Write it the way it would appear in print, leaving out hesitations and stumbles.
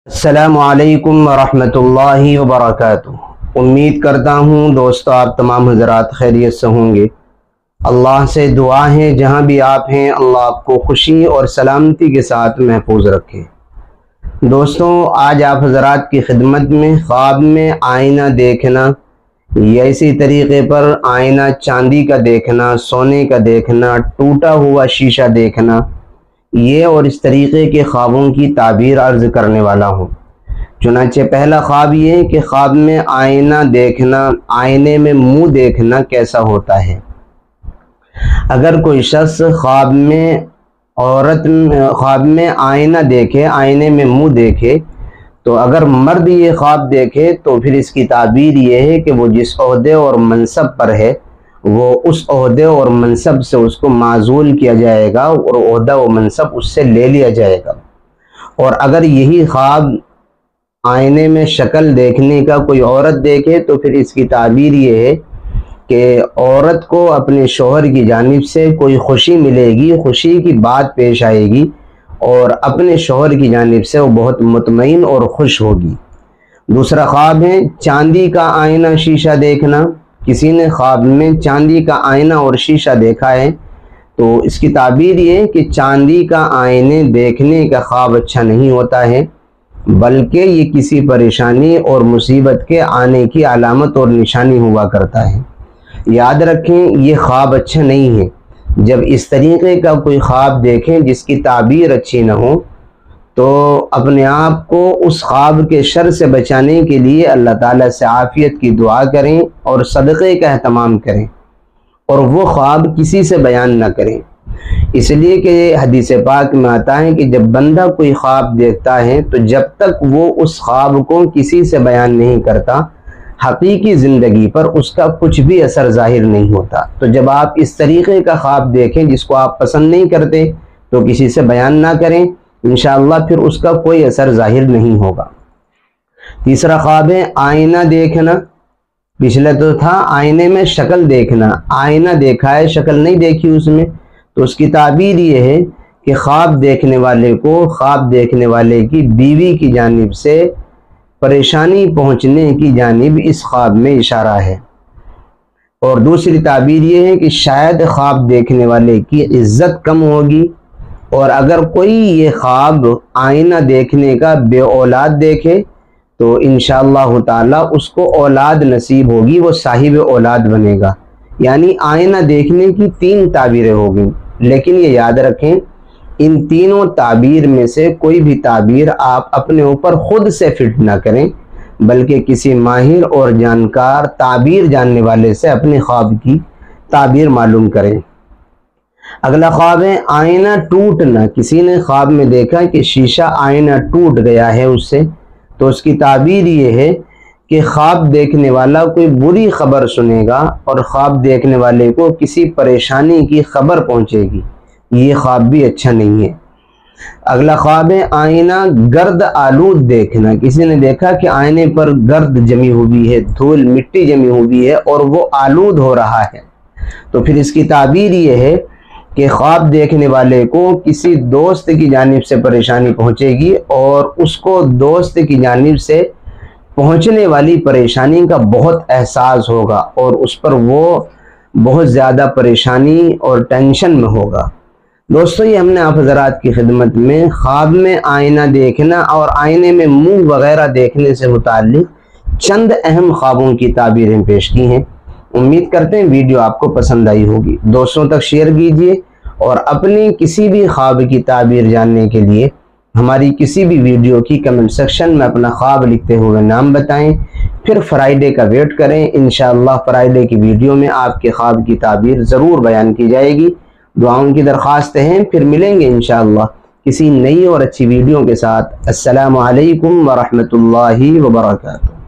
السلام علیکم ورحمۃ اللہ وبرکاتہ۔ امید کرتا ہوں دوستو آپ تمام حضرات خیریت سے ہوں گے۔ اللہ سے دعا ہے جہاں بھی آپ ہیں اللہ آپ کو خوشی اور سلامتی کے ساتھ محفوظ رکھے۔ دوستو آج آپ حضرات کی خدمت میں خواب میں آئینہ دیکھنا یا اسی طریقے پر آئینہ چاندی کا دیکھنا، سونے کا دیکھنا، ٹوٹا ہوا شیشہ دیکھنا، یہ اور اس طریقے کے خوابوں کی تعبیر عرض کرنے والا ہوں۔ چنانچہ پہلا خواب یہ ہے کہ خواب میں آئینہ دیکھنا، آئینے میں منہ دیکھنا کیسا ہوتا ہے۔ اگر کوئی شخص خواب میں آئینہ دیکھے، آئینے میں منہ دیکھے، تو اگر مرد یہ خواب دیکھے تو پھر اس کی تعبیر یہ ہے کہ وہ جس عہدے اور منصب پر ہے وہ اس عہدے اور منصب سے اس کو معزول کیا جائے گا اور عہدہ و منصب اس سے لے لیا جائے گا۔ اور اگر یہی خواب آئینے میں شکل دیکھنے کا کوئی عورت دیکھے تو پھر اس کی تعبیر یہ ہے کہ عورت کو اپنے شوہر کی جانب سے کوئی خوشی ملے گی، خوشی کی بات پیش آئے گی اور اپنے شوہر کی جانب سے وہ بہت مطمئن اور خوش ہوگی۔ دوسرا خواب ہے چاندی کا آئینہ شیشہ دیکھنا۔ کسی نے خواب میں چاندی کا آئینہ اور شیشہ دیکھا ہے تو اس کی تعبیر یہ ہے کہ چاندی کا آئینے دیکھنے کا خواب اچھا نہیں ہوتا ہے، بلکہ یہ کسی پریشانی اور مصیبت کے آنے کی علامت اور نشانی ہوا کرتا ہے۔ یاد رکھیں یہ خواب اچھا نہیں ہے۔ جب اس طریقے کا کوئی خواب دیکھیں جس کی تعبیر اچھی نہ ہو تو اپنے آپ کو اس خواب کے شر سے بچانے کے لیے اللہ تعالیٰ سے عافیت کی دعا کریں اور صدقے کا اہتمام کریں اور وہ خواب کسی سے بیان نہ کریں۔ اس لیے کہ حدیث پاک میں آتا ہے کہ جب بندہ کوئی خواب دیکھتا ہے تو جب تک وہ اس خواب کو کسی سے بیان نہیں کرتا حقیقی زندگی پر اس کا کچھ بھی اثر ظاہر نہیں ہوتا۔ تو جب آپ اس طریقے کا خواب دیکھیں جس کو آپ پسند نہیں کرتے تو کسی سے بیان نہ کریں، انشاءاللہ پھر اس کا کوئی اثر ظاہر نہیں ہوگا۔ تیسرا خواب ہے آئینہ دیکھنا۔ پچھلے تو تھا آئینے میں شکل دیکھنا، آئینہ دیکھا ہے شکل نہیں دیکھی اس میں، تو اس کی تعبیر یہ ہے کہ خواب دیکھنے والے کو خواب دیکھنے والے کی بیوی کی جانب سے پریشانی پہنچنے کی جانب اس خواب میں اشارہ ہے۔ اور دوسری تعبیر یہ ہے کہ شاید خواب دیکھنے والے کی عزت کم ہوگی، اور اگر کوئی یہ خواب آئینہ دیکھنے کا بے اولاد دیکھے تو انشاءاللہ تعالی اس کو اولاد نصیب ہوگی، وہ صاحب اولاد بنے گا۔ یعنی آئینہ دیکھنے کی 3 تعبیریں ہوگی، لیکن یہ یاد رکھیں ان تینوں تعبیر میں سے کوئی بھی تعبیر آپ اپنے اوپر خود سے فٹ نہ کریں، بلکہ کسی ماہر اور جانکار تعبیر جاننے والے سے اپنے خواب کی تعبیر معلوم کریں۔ اگلا خواب ہے آئینہ ٹوٹنا۔ کسی نے خواب میں دیکھا کہ شیشہ آئینہ ٹوٹ گیا ہے اس سے، تو اس کی تعبیر یہ ہے کہ خواب دیکھنے والا کوئی بری خبر سنے گا اور خواب دیکھنے والے کو کسی پریشانی کی خبر پہنچے گی۔ یہ خواب بھی اچھا نہیں ہے۔ اگلا خواب ہے آئینہ گرد آلود دیکھنا۔ کسی نے دیکھا کہ آئینے پر گرد جمی ہوئی ہے، دھول مٹی جمی ہوئی ہے اور وہ آلود ہو رہا ہے، تو پھر اس کی تعبیر یہ ہے کہ خواب دیکھنے والے کو کسی دوست کی جانب سے پریشانی پہنچے گی اور اس کو دوست کی جانب سے پہنچنے والی پریشانی کا بہت احساس ہوگا اور اس پر وہ بہت زیادہ پریشانی اور ٹینشن میں ہوگا۔ دوستو یہ ہم نے آپ حضرات کی خدمت میں خواب میں آئینہ دیکھنا اور آئینے میں منہ وغیرہ دیکھنے سے متعلق چند اہم خوابوں کی تعبیریں پیش کی ہیں۔ امید کرتے ہیں ویڈیو آپ کو پسند آئی ہوگی۔ دوستوں تک شیئر کیجئے اور اپنی کسی بھی خواب کی تعبیر جاننے کے لیے ہماری کسی بھی ویڈیو کی کمنٹ سیکشن میں اپنا خواب لکھتے ہوئے نام بتائیں، پھر فرائیڈے کا ویٹ کریں۔ انشاءاللہ فرائیڈے کی ویڈیو میں آپ کے خواب کی تعبیر ضرور بیان کی جائے گی۔ دعاؤں کی درخواست ہیں، پھر ملیں گے انشاءاللہ کسی نئی اور اچھی ویڈیو کے ساتھ۔ السلام علیکم ورحمۃ اللہ وبرکاتہ۔